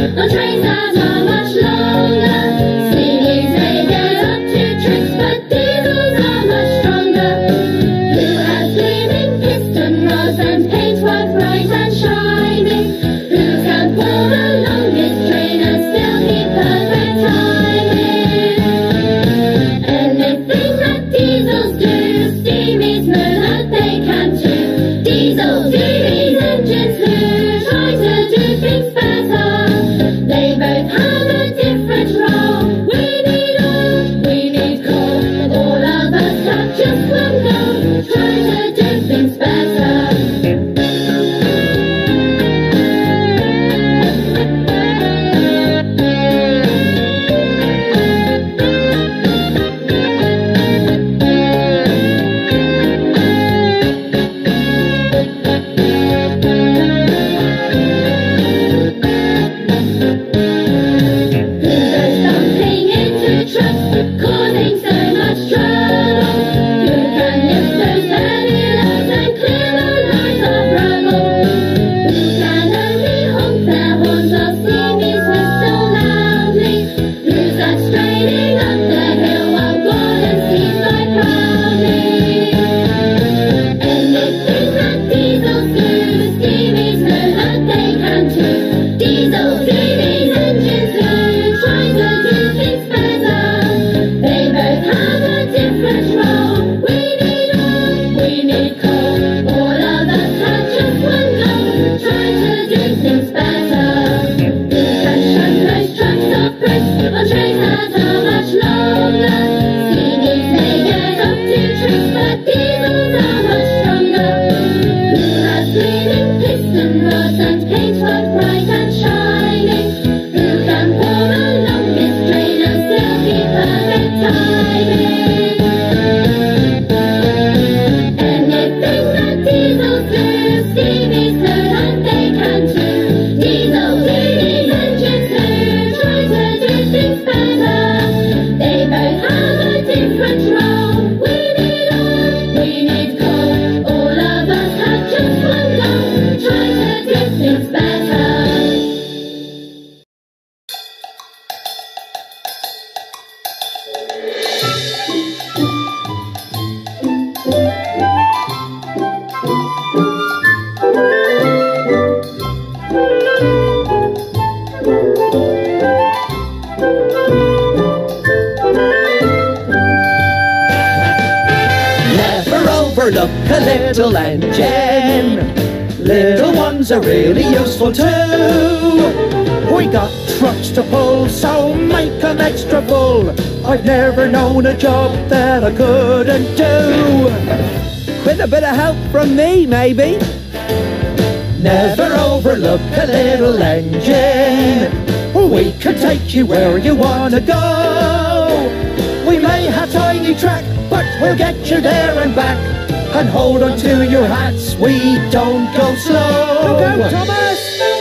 on trains that are much longer. Steamies may get up to tricks, but diesels are much stronger. Who has gleaming piston rods and paintwork bright and shining? Who can pull the longest train and still keep perfect timing? Anything that diesels do, steamies know that they can too. Diesels do these engines who try to do things better. They both have a different role. We need coal. All of us have just one goal, try to do things better. Bumping into trucks, causing so much trouble. Who can lift those heavy loads and clear the lines of rubble? Who can only honk their horns while steamies whistle loudly? Who's that straining up the hill while Gordon sees by proudly? Anything that diesels do, steamies know that they can too. Diesels do these engines who try to do things better. They both have a different role. We need coal. All of us have just one goal, try to do things better. Who can shunt those trucks of bricks on trains that are much longer? Steamies may get up to tricks, but diesels are much stronger. Who has gleaming piston rods and paintwork bright and shining? Who can pull the longest train and still keep perfect timing? Anything that diesels do, steamies know that they can too. Diesels do these engines who try to do things better. They both have a different role. We need coal. All of us have just one goal, try to do things better. Never overlook a little engine. Little ones are really useful too. We got trucks to pull, so make them extra full. I've never known a job that I couldn't do. With a bit of help from me, maybe. Never overlook a little engine. We can take you where you want to go. We may have tiny track, but we'll get you there and back. And hold on to your hats, we don't go slow. Look out, Thomas!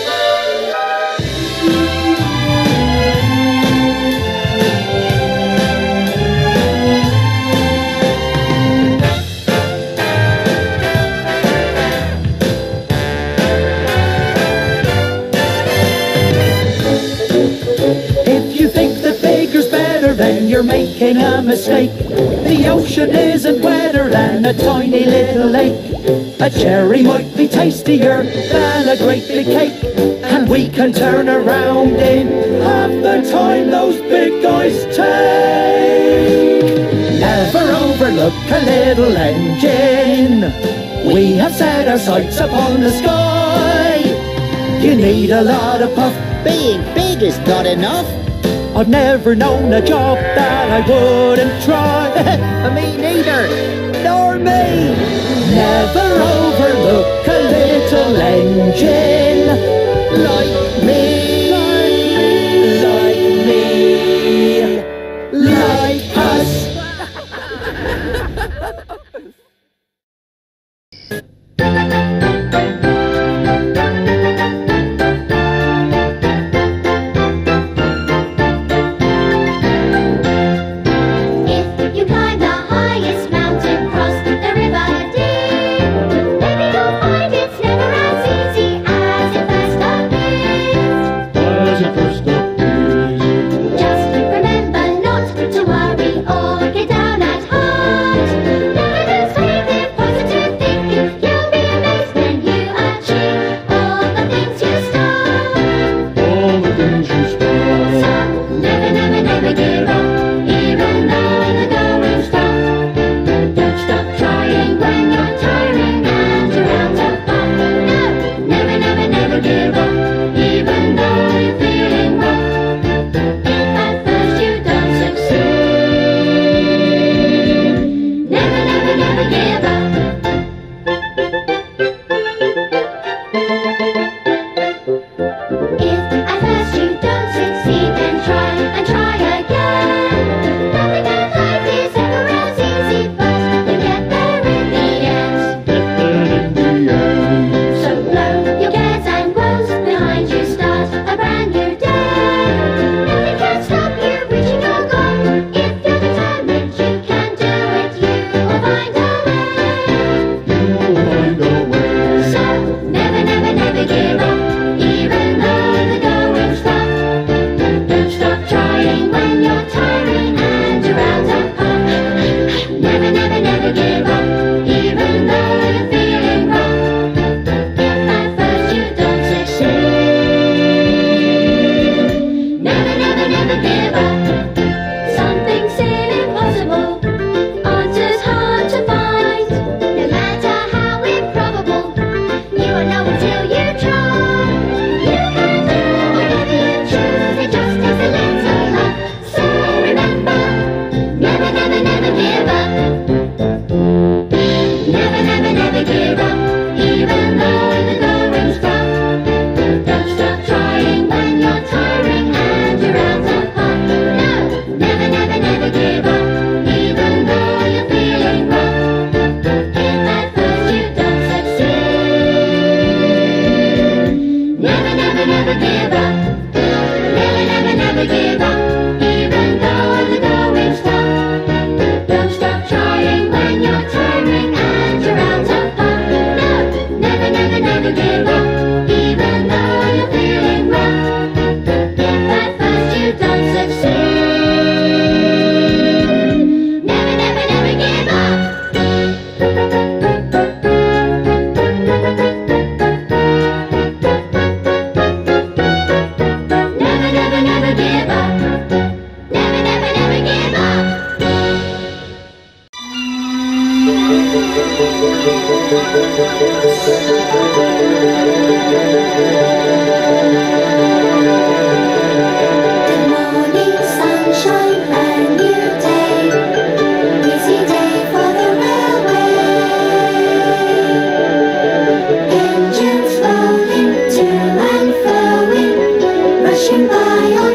If you think that bigger's better, then you're making a mistake. The ocean isn't wetter than a tiny little lake. A cherry might be tastier than a great big cake, and we can turn around in half the time those big guys take. Never overlook a little engine. We have set our sights upon the sky. You need a lot of puff. Being big is not enough. I've never known a job that I wouldn't try. Me neither. Nor me. Never overlook a little engine. Like me. Like me. Like us. by